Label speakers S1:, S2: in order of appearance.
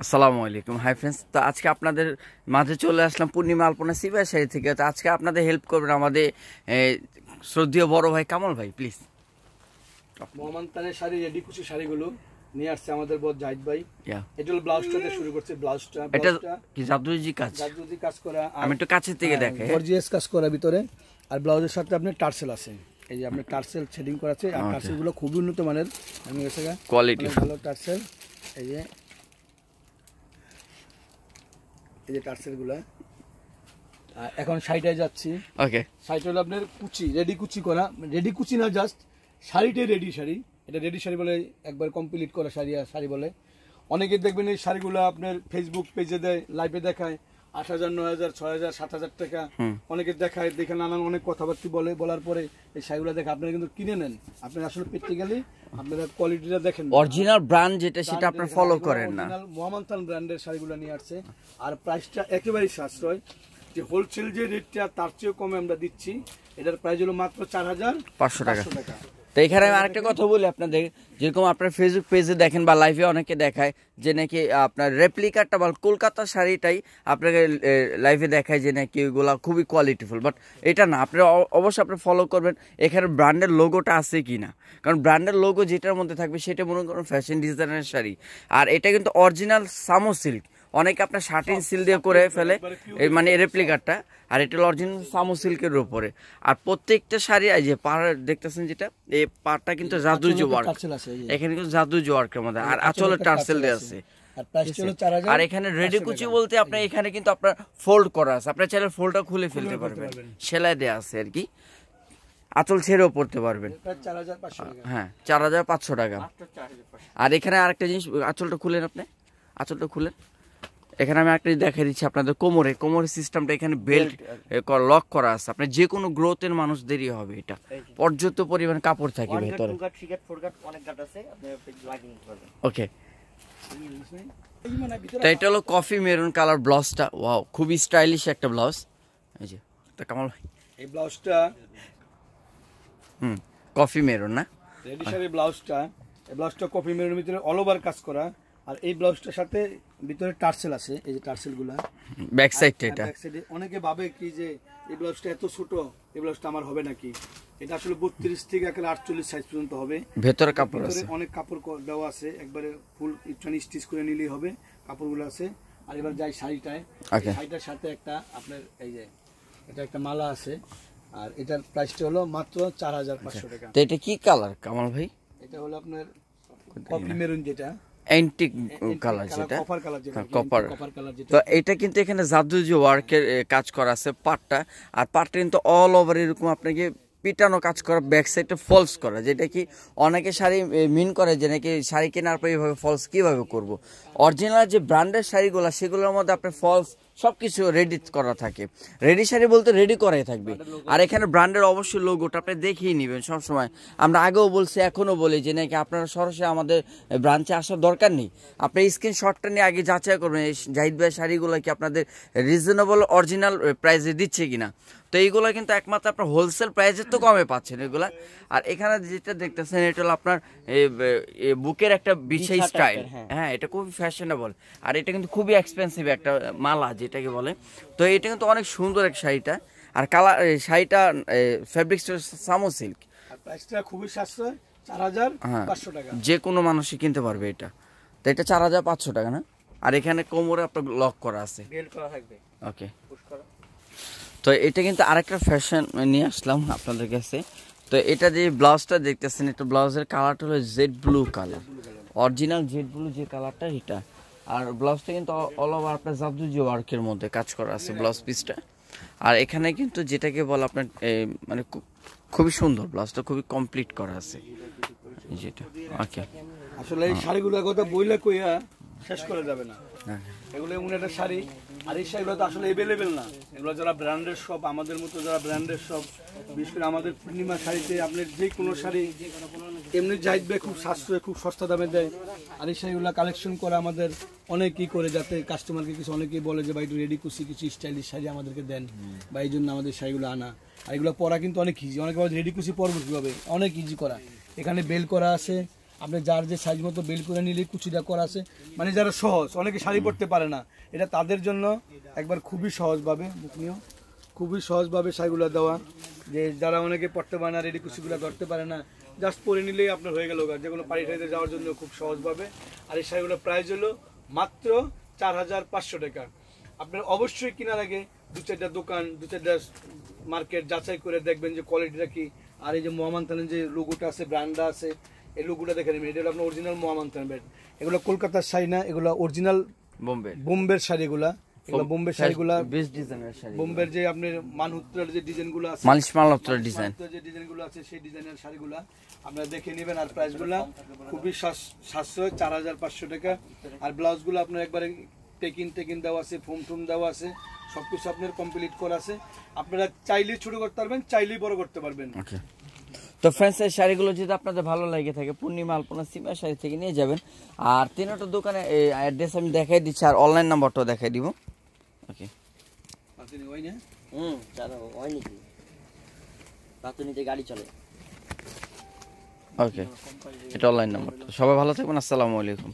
S1: আসসালামু আলাইকুম। Hi friends, তো আজকে আপনাদের মাঝে চলে আসলাম পূর্ণিমা আলপনা সিবাই শাড়ি থেকে। তো আজকে আপনাদের হেল্প করবেন আমাদের শ্রদ্ধেয় বড় ভাই কামাল ভাই। প্লিজ
S2: মোহাম্মদ তানের শাড়ি রেডি কুচি শাড়িগুলো নিয়ে আসছে আমাদের বড় জাহিদ ভাই। এটা হলো ব্লাউজটা দিয়ে শুরু করছে। ব্লাউজটা
S1: এটা কি জাদুজি কাজ
S2: করা,
S1: আমি একটু কাছে থেকে দেখাই।
S2: গর্জিয়াস কাজ করা ভিতরে, আর ব্লাউজের সাথে আপনার টার্সেল আছে। এই যে আপনার টার্সেল শেডিং করা আছে, আর টার্সেল গুলো খুবই উন্নত মানের, আমি গেছে
S1: কোয়ালিটি
S2: ভালো টার্সেল। এই যে টার্সেল গুলো এখন শাড়িটায় যাচ্ছি।
S1: ওকে,
S2: শাড়িটা হলো আপনার কুচি, রেডি কুচি করা, রেডি কুচি না, জাস্ট শাড়িটাই রেডি শাড়ি। এটা রেডি শাড়ি বলে, একবার কমপ্লিট করা শাড়ি বলে। অনেকে দেখবেন এই শাড়িগুলো আপনার ফেসবুক পেজে দেয়, লাইভে দেখায় 8,000, 9,000, 6,000, 7,000 টাকা। অনেকে দেখায়, দেখে নানান অনেক কথাবার্তা বলার পরে এই শাড়িগুলো দেখে আপনারা কিন্তু কিনে নেন। আপনারা আসলে প্র্যাকটিক্যালি আপনারা কোয়ালিটিটা দেখেন,
S1: অরিজিনাল ব্র্যান্ড যেটা সেটা আপনারা ফলো করেন না।
S2: মোহাম্মদ তান ব্র্যান্ডের শাড়িগুলো নিয়ে আসছে, আর প্রাইসটা একেবারেই সাশ্রয়। যে হোলসেল যে রেটটা তার চেয়েও কমে আমরা দিচ্ছি। এটার প্রাইস হলো মাত্র 4,500 টাকা।
S1: তো এখানে আমি আরেকটা কথা বলি আপনাদের, যেরকম আপনার ফেসবুক পেজে দেখেন বা লাইভে অনেকে দেখায় যে নাকি আপনার রেপ্লিকাটা বা কলকাতার শাড়িটাই আপনাকে লাইভে দেখায় যে নাকি ওইগুলা খুবই কোয়ালিটিফুল, বাট এটা না। আপনারা অবশ্যই আপনি ফলো করবেন এখানে ব্র্যান্ডের লোগোটা আছে কি না, কারণ ব্র্যান্ডের লোগো যেটার মধ্যে থাকবে সেটা মনে করেন ফ্যাশন ডিজাইনের শাড়ি। আর এটা কিন্তু অরিজিনাল সামো সিল্ক, অনেকে আপনার শার্টিন সিল দিয়ে করে ফেলে মানে রেপ্লিকারটা, আর এটা হলো অরিজিনাল সামো সিল্কের উপরে। আর প্রত্যেকটা শাড়ি এই যে পাড় দেখতেছেন যেটা, এই পাড়টা কিন্তু জাদুজি ওয়ার্ক, এখানে কিন্তু জাদুজি ওয়ার্কের মধ্যে, আর আঁচলের টার্সেল দেওয়া আছে। আর এখানে রেডি কুচি বলতে আপনার এখানে কিন্তু আপনার ফোল্ড করা আছে, আপনার চাইলে ফোল্ডটা খুলে ফেলতে পারবেন, সেলাই দেওয়া আছে আর কি। আঁচল ছেড়েও পড়তে পারবেন। হ্যাঁ, 4,500 টাকা। আর এখানে আরেকটা জিনিস, আঁচলটা খুলেন, আপনি আঁচলটা খুলেন। এখানে আমি একটা দেখাই দিচ্ছি আপনাদের কোমরের সিস্টেমটা, এখানে বেল্ট লক করা আছে। আপনার যে কোনো গ্রোথের মানুষদেরই হবে, এটা পর্যাপ্ত পরিমাণ কাপড় থাকে ভেতরে। ওকে, তো এটা হলো কফি মেরুন কালার ব্লাউজটা। ওয়াও, খুবই স্টাইলিশ একটা ব্লাউজ। এই যে কামাল ভাই,
S2: এই ব্লাউজটা
S1: কফি মেরুন না,
S2: রেডি শাড়ি ব্লাউজটা, এই ব্লাউজটা কফি মেরুনের ভিতরে অল ওভার কাজ করা, আর এই ব্লাউজটার সাথে ভিতরে টার্সেল আছে। এই যে টার্সেলগুলা
S1: ব্যাক সাইডটা, এটা
S2: ব্যাক সাইডে অনেকে ভাবে কি যে এই ব্লাউজটা এত ছোট, এই ব্লাউজটা আমার হবে নাকি। এটা আসলে 32 থেকে 48 সাইজ পর্যন্ত হবে।
S1: ভেতরে কাপড় আছে,
S2: অনেক কাপড় দেওয়া আছে, একবারে ফুল স্টিচ করে নিলেই হবে, কাপড়গুলো আছে। আর এবার যাই শাড়িটায়, শাড়িটার সাথে একটা আপনার এই যে এটা একটা মালা আছে, আর এটার প্রাইসটা হলো মাত্র 4,500 টাকা।
S1: তো এটা কি কালার কামাল ভাই?
S2: এটা হলো আপনার কফি মেরুন, যেটা
S1: অ্যান্টিক কালার, যেটা
S2: কপার কালার, যেটা
S1: কপার কালার। তো এটা কিন্তু এখানে জাদুজি ওয়ার্কের কাজ করা আছে পাটটা, আর পাটটা কিন্তু অল ওভার এরকম আপনাকে পিটানো কাজ করা, ব্যাক সাইডে ফলস করা, যেটা কি অনেকে শাড়ি মিন করে যে নাকি শাড়ি কেনার পর এইভাবে ফলস কীভাবে করব। অরিজিনাল যে ব্র্যান্ডের শাড়িগুলো সেগুলোর মধ্যে আপনার ফলস সব কিছু রেডি করা থাকে। রেডি শাড়ি বলতে রেডি করাই থাকবে। আর এখানে ব্র্যান্ডের অবশ্যই লোগোটা আপনি দেখিয়ে নেবেন সবসময়। আমরা আগেও বলছি, এখনও বলি যে নাকি আপনারা সরাসরি আমাদের ব্রাঞ্চে আসার দরকার নেই, আপনি স্ক্রিনশটটা নিয়ে আগে যাচাই করবেন এই জাহিদ ভাই শাড়িগুলো কি আপনাদের রিজনেবল অরিজিনাল প্রাইসে দিচ্ছে কিনা। তো এইগুলো কিন্তু একমাত্র আপনার হোলসেল প্রাইসের তো কমে পাচ্ছেন এগুলা। আর এখানে যেটা দেখতেছেন এটা হলো আপনার বুকের একটা বিছাই স্টাইল। হ্যাঁ, এটা খুবই ফ্যাশনেবল, আর এটা কিন্তু খুবই এক্সপেন্সিভ একটা মালা যেটাকে বলে। তো এটা কিন্তু অনেক সুন্দর এক শাড়িটা, আর কালার শাড়িটা ফেব্রিক্সটা সামো সিল্ক,
S2: প্রাইসটা খুবই সাশ্রয়, 4,500 টাকা।
S1: যে কোনো মানুষই কিনতে পারবে এটা। তো এটা 4,500 টাকা না। আর এখানে কোমরে আপনার লক করা আছে,
S2: বেল্ট করা থাকবে।
S1: ওকে, তো এটা কিন্তু আরেকটা ফ্যাশন নিয়ে আসলাম আপনাদের কাছে। তো এটা যে ব্লাউজটা দেখতেছেন, এটা ব্লাউজের কালারটা হলো jade blue colour, original jade blue যে কালারটা এটা। আর ব্লাউজটা কিন্তু অল ওভার আপনার জাদুজি ওয়ার্কের মধ্যে কাজ করা আছে ব্লাউজ পিসটা। আর এখানে কিন্তু যেটাকে বলে আপনার মানে খুবই সুন্দর, ব্লাউজটা খুবই কমপ্লিট করা আছে যেটা। ওকে,
S2: আসলে এই শাড়িগুলোর কথা বইলে কইয়া শেষ করা যাবে না। এগুলো এমন একটা শাড়ি, আর এই শাড়িগুলো তো আসলে অ্যাভেলেবেল না। এগুলো যারা ব্র্যান্ডের শপ, আমাদের মতো যারা ব্র্যান্ডের শপ, বিশেষ করে আমাদের পূর্ণিমা শাড়িতে আপনার যে কোনো শাড়ি এমনি জাহিদ ভাই খুব সাশ্রয়, খুব সস্তা দামে দেয়। আর এই শাড়িগুলো কালেকশন করে আমাদের অনেকেই করে, যাতে কাস্টমারকে কিছু অনেকেই বলে যে ভাই একটু রেডি কুচি কিছু স্টাইলিশ শাড়ি আমাদেরকে দেন, বা এই জন্য আমাদের শাড়িগুলো আনা। আর এগুলো পরা কিন্তু অনেক ইজি, অনেকে রেডি কুচি পরবো কীভাবে, অনেক ইজি করা। এখানে বেল করা আছে, আপনি যার যে সাইজ মতো বেল করে নিলে কুচিটা করা আছে, মানে যারা সহজ, অনেকে শাড়ি পরতে পারে না, এটা তাদের জন্য একবার খুবই সহজভাবে মুখনীয়, খুবই সহজভাবে শাড়িগুলো দেওয়া, যে যারা অনেকে পরতে পারে না, রেডি কুচিগুলো ধরতে পারে না, জাস্ট পরে নিলেই আপনার হয়ে গেল, যে কোনো পাড়ি টাড়িতে যাওয়ার জন্য খুব সহজভাবে। আর এই শাড়িগুলোর প্রাইস হলো মাত্র 4500 টাকা। আপনার অবশ্যই কেনার আগে দু চারটা দোকান, দু চারটা মার্কেট যাচাই করে দেখবেন যে কোয়ালিটিটা কি। আর এই যে মোহাম্মদ তালেন যে লোগোটা আছে, ব্র্যান্ডটা আছে, এই লোগোটা দেখে নেবেন, এটা হলো আপনার অরিজিনাল মোহাম্মদ তালেন ব্র্যান্ড। এগুলো কলকাতার শাড়ি না, এগুলো অরিজিনাল বোম্বের শাড়ি। এগুলো বোম্বের শাড়িগুলা,
S1: বেস্ট ডিজাইনের শাড়ি,
S2: বোম্বের যে আপনার মানহুত্রার যে ডিজাইনগুলো আছে,
S1: মালহোত্রার ডিজাইন,
S2: যে ডিজাইনগুলো আছে, সেই ডিজাইনের শাড়িগুলা আপনারা দেখে নেবেন। আর প্রাইসগুলো খুবই সাশ্রয়, 4500 টাকা। আর ব্লাউজগুলো আপনার একবারে টেকিন দেওয়া আছে, ফোম দেওয়া আছে, সবকিছু আপনার কমপ্লিট করা আছে। আপনারা চাইলেই ছোট করতে পারবেন, চাইলেই বড় করতে পারবেন।
S1: ওকে। তো ফ্রেন্ডস, এই শাড়িগুলো যদি আপনাদের ভালো লাগে থাকে পূর্ণিমা আলপনা সিমা শাড়ি থেকে নিয়ে যাবেন। আর তিনটা দোকানে অ্যাড্রেস আমি দেখাই দিচ্ছি, আর অনলাইন নাম্বারটাও দেখাই দিব। ওকে।
S3: গাড়ি চলে।
S1: ওকে, এটা অনলাইন নাম্বার। সবাই ভালো থাকবেন, আসসালামু আলাইকুম।